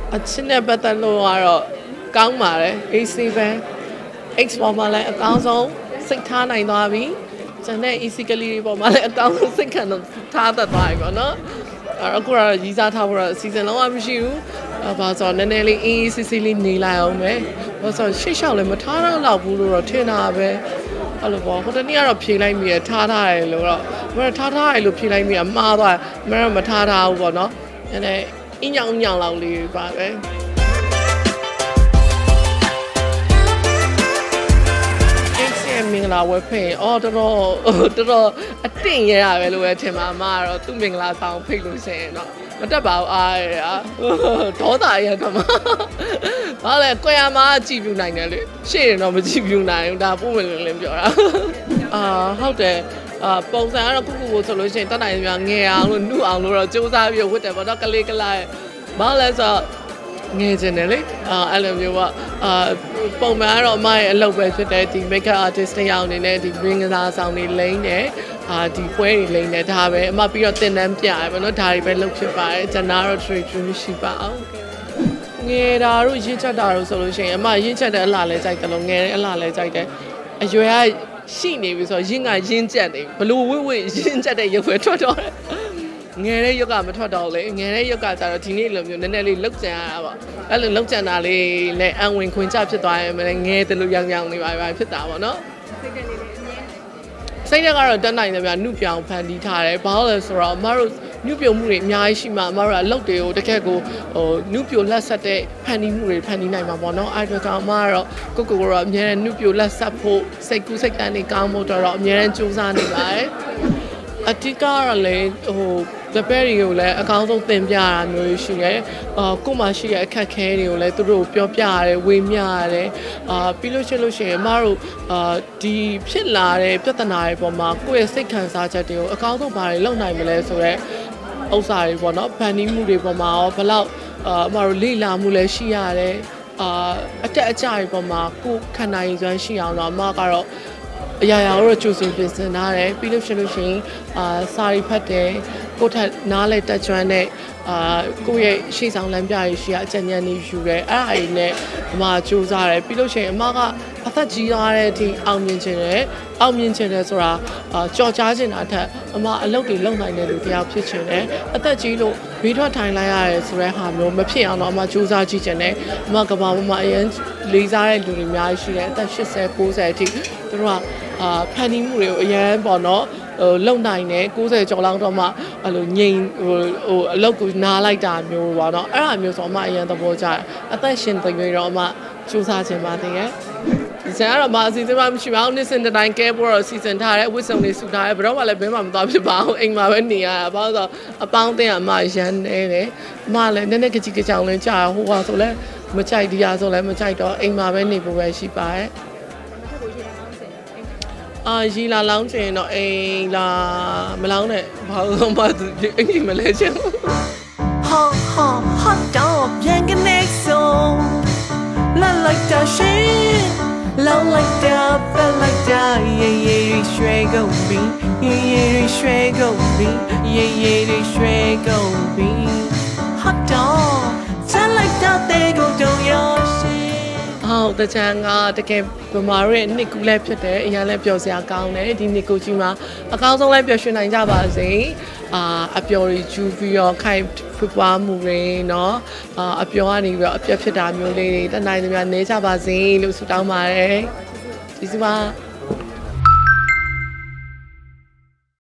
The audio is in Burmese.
အချင်းနဲ့ပတ်သက်လို့ကတော့ကောင်းပါတယ် AC ပဲ X ပေါ်မှာလည်းအကောင်းဆုံးစိတ်ထားနိုင်သွားပြီကျန်တဲ့ EC ကလေးတွေပေါ်မှာလည်းအကောင်းဆုံးစိတ်ခံထားတတ်သွားပြီပေါ့နော်အခုကတော့ရီးစားထားဖို့တော့အစီအစဉ်လုံးဝမရှိဘူးဘာဆိုတော့နည်းနည်းလေးအေးအေးဆေးဆေးလေးနေလိုက်အောင်ပဲဘာဆိုတော့ရှေ့လျှောက်လည်းမထားတော့ဘူးလို့တော့ထင်တာပဲအဲ့လိုပေါ့ဟိုတနေ့ကတော့ဖြေလိုက်မိရထားတယ်လို့တော့မထားတယ်လို့ဖြေလိုက်မိရမှားသွားမထားဘူးပေါ့နော်နည်းနည်းအညောင်လောက်လေးပါပဲမင်္ဂလာဝယ်ဖိတ်အော်တော်တော်အတင်းရရပဲလို့ပဲထင်ပါအမကတော့သူ့မင်္ဂလာဆောင်ဖိတ်လို့ရှိရင်တော့မတက်ပါဘူးအားရဒေါသရကမှာဘာလဲကိုရမှာကြည်ပြူနိုင်တယ်လေရှေ့ရင်တော့မကြည်ပြူနိုင်ဘူးဒါပုံမလင်းပြောတာဟုတ်တယ်ပုံစံကတော့ကိုဆိုလို့ရှိရင်တတ်နိုင်များငယ်အောင်လို့နှုတ်အောင်လို့တော့စူးစမ်းပြီးဝတ်တယ်ပေါ့နော်ကလေးကလေးဘာလဲဆိုငယ်ချင်တယ်လေအဲ့လိုမျိုးပေါ့ပုံမှန်ကတော့အမရဲ့အလုပ်ပဲဖြစ်တယ်ဒီ makeup artist တယောက်အနေနဲ့ဒီ bring ကစားဆောင်တွေလိမ့်တယ်ဒီပွဲတွေလိမ့်တယ်ဒါပဲအမပြီးတော့တင်တန်းပြရပေါ့နော်ဒါတွေပဲလုပ်ဖြစ်ပါတယ်ကျွန်တော်တော့ trade မရှိပါအောင်ငယ်တာတို့ရင့်ချက်တာတို့ဆိုလို့ရှိရင်အမရင့်ချက်တဲ့အလှလဲကြိုက်တယ်လို့ငယ်တဲ့အလှလဲကြိုက်တယ်အရွယ်ကရှိနေပြီဆိုတော့ရင့်ချက်နေဘလို့ဝိရင့်ချက်တဲ့ရုပ်ပဲထွက်တော့တယ်ငယ်တဲ့ရုပ်ကမထွက်တော့လေငယ်တဲ့ရုပ်ကကြတော့ဒီနေ့လိုမျိုးနည်းနည်းလေးလောက်ကြံရတာပေါ့အဲ့လိုလောက်ကြံတာလေးနဲ့အံဝင်ခွင်ချဖြစ်သွားရင်လည်းငယ်တယ်လို့ရောင်နေပါဖြစ်တာပေါ့နော်စိတ်ကတော့တက်နိုင်တယ်ဗျာနှုပြောင်ဖန်တီးထားတယ်ဘာလို့လဲဆိုတော့အမတို့နှုပြုံမှုတွေအများကြီးရှိမှအမတို့ကအလုပ်တွေကိုတကယ်ကိုနှုပြိုလက်ဆက်တဲ့ဖန်တီးမှုတွေဖန်တီးနိုင်မှာပေါ့နော်အဲ့ဒါကအမကတော့ကိုတော့အများနဲ့နှုပြိုလက်ဆက်ဖို့စိတ်ကူးစိတ်ကန်းတွေကောင်းဖို့တော့အများနဲ့စူးစမ်းနေပါတယ်အတိကတော့လေတပည့်တွေကိုလည်းအကောင်းဆုံးသင်ပြရတာမျိုးရှိတယ်ကိုမှရှိတဲ့အခက်ခဲတွေကိုလည်းသူတို့ပြောပြရတယ်ဝေမျှရတယ်ပြီးလို့ရှိရင်အမတို့ဒီဖြစ်လာတဲ့ပြဿနာတွေပေါ်မှာကိုယ့်ရဲ့စိတ်ခံစားချက်တွေကိုအကောင်းဆုံးဘာတွေလုပ်နိုင်မလဲဆိုတော့ဥစ္စာတွေပေါ့နော်ဖန်တီးမှုတွေပေါ်မှာရောဘလောက်အမတို့လေ့လာမှုလည်းရှိရတယ်အတက်အကျတွေပေါ်မှာကိုယ်ခံနိုင်စွမ်းရှိအောင်တော့အမကတော့အရာရာတော့ကျူစင်ပြင်ဆင်ထားတယ်ပြီးလို့ရှိရင်စာရီဖတ်တယ်ကိုထက်နားလဲတက်ကျွမ်းတဲ့ကိုယ့်ရဲ့ရှေ့ဆောင်လမ်းပြရေးရှိအကြံဉာဏ်တွေယူတယ်အဲ့ဒါတွေနဲ့အမစူးစမ်းတယ်ပြီးလို့ရှိရင်အမကအသက်ကြီးသွားတဲ့အထိအောင်မြင်ခြင်းတယ်ဆိုတာကြော်ကြားခြင်းတာထက်အမအလုပ်တွေလုပ်နိုင်တဲ့လူတယောက်ဖြစ်ခြင်းတယ်အသက်ကြီးလို့ဘေးထွက်ထိုင်လိုက်ရတယ်ဆိုတဲ့ဟာမျိုးမဖြစ်အောင်တော့အမစူးစမ်းကြည့်ခြင်းတယ်အမကဘာမှအရင်လေးစားတဲ့လူတွေအများကြီးရှိတယ်အသက်80 90အထိသူတို့ကဖန်တီးမှုတွေကိုအရင်ပေါ့နော်လုံနိုင်တယ်90ကျော်လောက်တော့မှအဲ့လိုငိန်အလောက်ကိုနားလိုက်တာမျိုးပေါ့နော်အဲ့ဒါမျိုးဆိုအမအရင်သဘောကျတယ်အသက်ရှင်သိရတော့အမစူးစမ်းခြင်းပါတည်းရဲ့ဒီစံကတော့မအစီအစဉ်မှမရှိပါဘူးနေ့စဉ်တိုင်းကဲပေါ်တော့စီစဉ်ထားတဲ့ဝစ်စုံလေးစုထားတယ်ဘယ်တော့မှလည်းဘဲမှမသွားဖြစ်ပါဘူးအိမ်မှာပဲနေရတာဘာလို့ဆိုအပေါင်းအသင်းကအမရန်နေတယ်အမလည်းနည်းနည်းကြကြောင်လေးကြာဟိုပါဆိုလဲမကြိုက်ဒီဟာဆိုလဲမကြိုက်တော့အိမ်မှာပဲနေဖို့ပဲရှိပါရဲ့ရီလာလောင်းချင်တော့အိမ်လာမလောင်းနဲ့ဘာလို့မှအင်ကြီးမလဲချင် hot dog ပြန်ကနေဆိုလာလိုက်တာရှင်လောင်းလိုက်တာဖက်လိုက်တာရေးရွှဲကုန်ပြီရေးရွှဲကုန်ပြီရေးရွှဲကုန်ပြီ hot dog ဆက်လိုက်တာတဲ့ကိုတော့ရဟုတ်တချမ်းကတကယ်ဗမာတို့ရဲ့နှစ်ကူးလည်းဖြစ်တယ်အရင်လည်းပျော်စရာကောင်းတယ်ဒီနှစ်ကူးကြီးမှာအကောင်းဆုံးလည်းပျော်ရွှင်နိုင်ကြပါစေအပျော်တွေကျူပြီးတော့ခိုင်ဖွပွားမှုတွေเนาะအပျော်ကနေပြီးတော့အပြတ်ဖြစ်တာမျိုးလေးတွေတနိုင်သမျှနေကြပါစေလို့ဆုတောင်းပါတယ်ကျေးဇူးပါ